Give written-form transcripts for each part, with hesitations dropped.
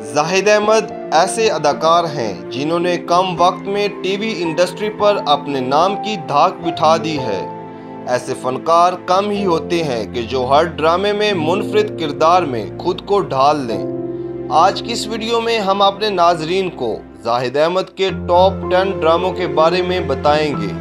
जाहिद अहमद ऐसे अदाकार हैं जिन्होंने कम वक्त में टीवी इंडस्ट्री पर अपने नाम की धाक बिठा दी है। ऐसे फनकार कम ही होते हैं कि जो हर ड्रामे में मुनफरिद किरदार में खुद को ढाल लें। आज की इस वीडियो में हम अपने नाजरीन को जाहिद अहमद के टॉप 10 ड्रामों के बारे में बताएंगे।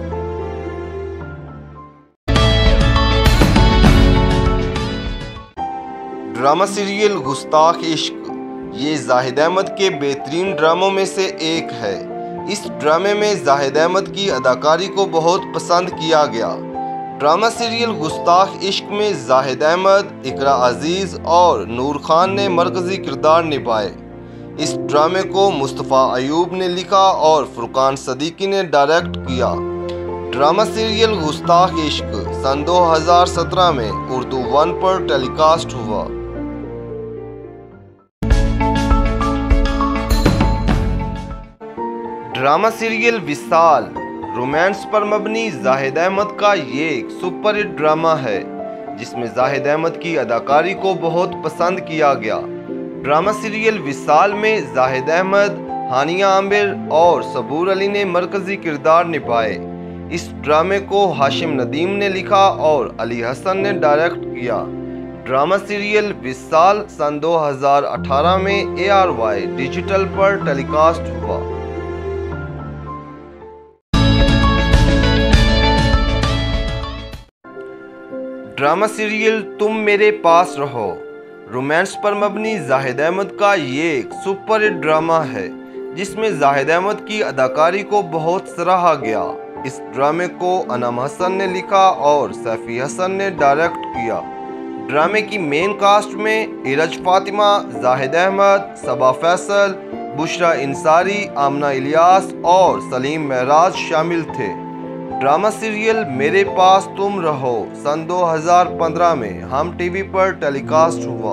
ड्रामा सीरियल गुस्ताख इश्क ये जाहिद अहमद के बेहतरीन ड्रामों में से एक है। इस ड्रामे में जाहिद अहमद की अदाकारी को बहुत पसंद किया गया। ड्रामा सीरियल गुस्ताख इश्क में जाहिद अहमद, इकरा अजीज़ और नूर खान ने मरकज़ी किरदार निभाए। इस ड्रामे को मुस्तफ़ा अयूब ने लिखा और फुरकान सदीकी ने डायरेक्ट किया। ड्रामा सीरियल गुस्ताख इश्क सन 2017 में उर्दू 1 पर टेलीकास्ट हुआ। ड्रामा सीरियल विसाल रोमांस पर मबनी जाहिद अहमद का ये एक सुपरहिट ड्रामा है जिसमें जाहिद अहमद की अदाकारी को बहुत पसंद किया गया। ड्रामा सीरियल विसाल में जाहिद अहमद, हानिया आमिर और सबूर अली ने मरकजी किरदार निभाए। इस ड्रामे को हाशिम नदीम ने लिखा और अली हसन ने डायरेक्ट किया। ड्रामा सीरियल विसाल सन 2018 में ARY डिजिटल पर टेलीकास्ट हुआ। ड्रामा सीरियल तुम मेरे पास रहो रोमांस पर मबनी जाहिद अहमद का ये एक सुपरहिट ड्रामा है जिसमें जाहिद अहमद की अदाकारी को बहुत सराहा गया। इस ड्रामे को अनम हसन ने लिखा और सैफी हसन ने डायरेक्ट किया। ड्रामे की मेन कास्ट में इरज फातिमा, जाहिद अहमद, सबा फैसल, बुशरा इंसारी, आमना इलियास और सलीम महराज शामिल थे। ड्रामा सीरियल मेरे पास तुम रहो सन 2015 में हम टीवी पर टेलीकास्ट हुआ।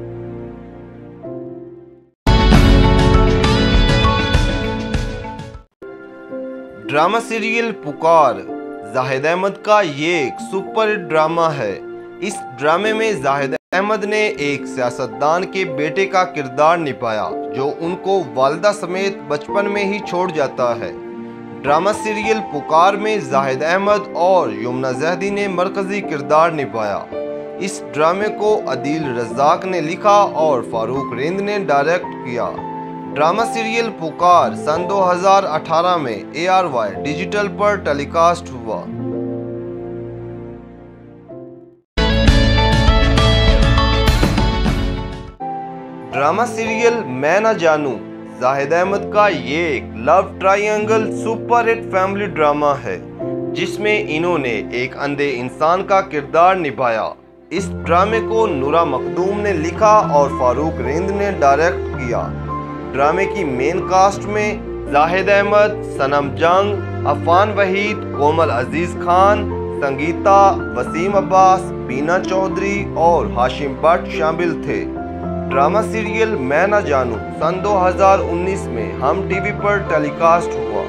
ड्रामा सीरियल पुकार जाहिद अहमद का ये एक सुपरहिट ड्रामा है। इस ड्रामे में जाहिद अहमद ने एक सियासतदान के बेटे का किरदार निभाया जो उनको वालिदा समेत बचपन में ही छोड़ जाता है। ड्रामा सीरियल पुकार में जाहिद अहमद और यमुना जहदी ने मरकजी किरदार निभाया। इस ड्रामे को अदील रज़ाक ने लिखा और फारूक रिंद ने डायरेक्ट किया। ड्रामा सीरियल पुकार सन 2018 में ARY डिजिटल पर टेलीकास्ट हुआ। ड्रामा सीरियल मैं ना जानू जाहिद अहमद का ये एक love triangle superhit family drama है जिसमें इन्होंने एक अंधे इंसान का किरदार निभाया। इस ड्रामे को नूरा मखदूम ने लिखा और फारूक रिंद ने डायरेक्ट किया। ड्रामे की मेन कास्ट में जाहिद अहमद, सनम जंग, अफान वहीद, कोमल अजीज खान, संगीता, वसीम अब्बास, बीना चौधरी और हाशिम भट्ट शामिल थे। ड्रामा सीरियल मैं ना जानू सन 2019 में हम टीवी पर टेलीकास्ट हुआ।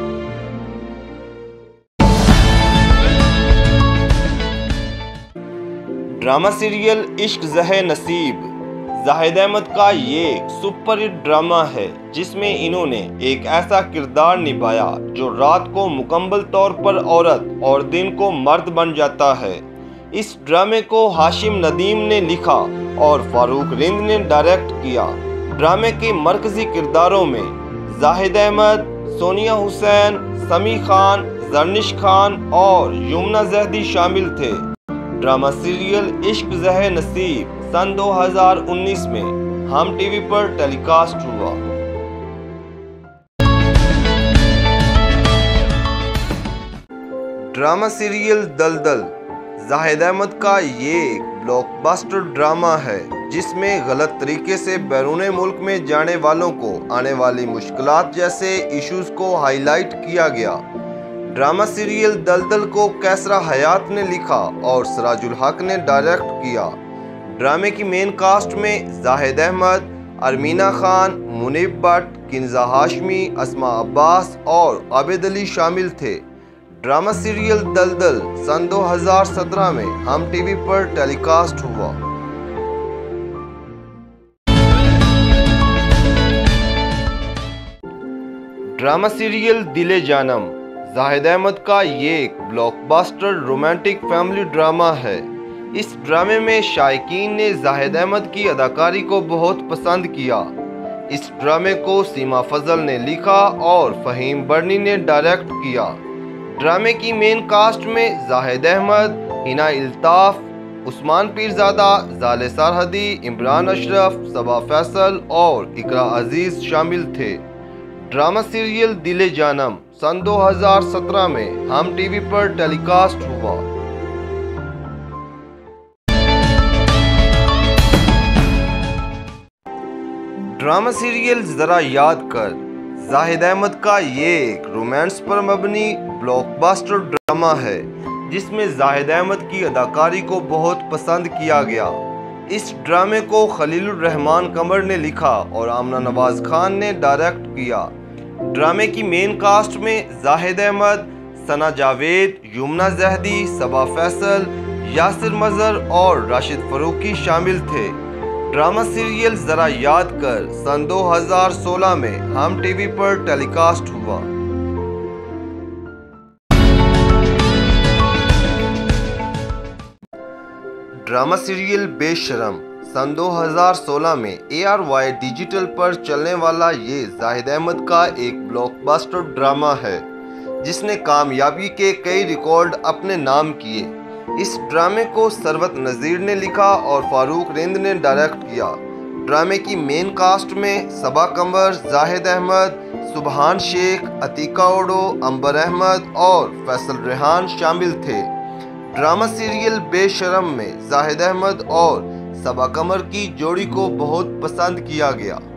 ड्रामा सीरियल इश्क ज़हे नसीब जाहिद अहमद का ये एक सुपरहिट ड्रामा है जिसमें इन्होंने एक ऐसा किरदार निभाया जो रात को मुकम्मल तौर पर औरत और दिन को मर्द बन जाता है। इस ड्रामे को हाशिम नदीम ने लिखा और फारूक रिंद ने डायरेक्ट किया। ड्रामे के मरकजी किरदारों में जाहिद अहमद, सोनिया हुसैन, समी खान, जरनिश खान और यमुना जहदी शामिल थे। ड्रामा सीरियल इश्क ज़हे नसीब सन 2019 में हम टीवी पर टेलीकास्ट हुआ। ड्रामा सीरियल दलदल जाहिद अहमद का ये एक ब्लॉकबस्टर ड्रामा है जिसमें गलत तरीके से बैरून मुल्क में जाने वालों को आने वाली मुश्किलात जैसे इश्यूज को हाईलाइट किया गया। ड्रामा सीरियल दलदल को कैसरा हयात ने लिखा और सिराजुल हक ने डायरेक्ट किया। ड्रामे की मेन कास्ट में जाहिद अहमद, अरमीना खान, मुनीब भट्ट, किन्जा हाशमी, अस्मा अब्बास और आबिद अली शामिल थे। ड्रामा सीरियल दलदल सन 2017 में हम टीवी पर टेलीकास्ट हुआ। ड्रामा सीरियल दिले जानम जाहिद अहमद का ये एक ब्लॉकबस्टर रोमांटिक फैमिली ड्रामा है। इस ड्रामे में शायकीन ने जाहिद अहमद की अदाकारी को बहुत पसंद किया। इस ड्रामे को सीमा फजल ने लिखा और फ़हीम बर्नी ने डायरेक्ट किया। ड्रामे की मेन कास्ट में जाहिद अहमद, हिना इल्ताफ़, उस्मान पीरज़ादा, जाले सरहदी, इमरान अशरफ, सबा फैसल और इकरा अजीज़ शामिल थे। ड्रामा सीरियल दिले जानम सन 2017 में हम टीवी पर टेलीकास्ट हुआ। ड्रामा सीरियल ज़रा याद कर जाहिद अहमद का ये एक रोमांस पर मबनी ब्लॉकबस्टर ड्रामा है जिसमें जाहिद अहमद की अदाकारी को बहुत पसंद किया गया। इस ड्रामे को खलीलुर रहमान कमर ने लिखा और आमना नवाज खान ने डायरेक्ट किया। ड्रामे की मेन कास्ट में जाहिद अहमद, सना जावेद, युमना जहदी, सबा फैसल, यासिर मजहर और राशिद फरूकी शामिल थे। ड्रामा सीरियल ज़रा याद कर सन 2016 में हम टीवी पर टेलीकास्ट हुआ। ड्रामा सीरियल बेशरम सन 2016 में ARY डिजिटल पर चलने वाला ये जाहिद अहमद का एक ब्लॉकबस्टर ड्रामा है जिसने कामयाबी के कई रिकॉर्ड अपने नाम किए। इस ड्रामे को सरवत नज़ीर ने लिखा और फारूक रिंद ने डायरेक्ट किया। ड्रामे की मेन कास्ट में सबा कमर, जाहिद अहमद, सुबहान शेख, अतीका ओडो, अंबर अहमद और फैसल रेहान शामिल थे। ड्रामा सीरियल बेशरम में जाहिद अहमद और सबा कमर की जोड़ी को बहुत पसंद किया गया।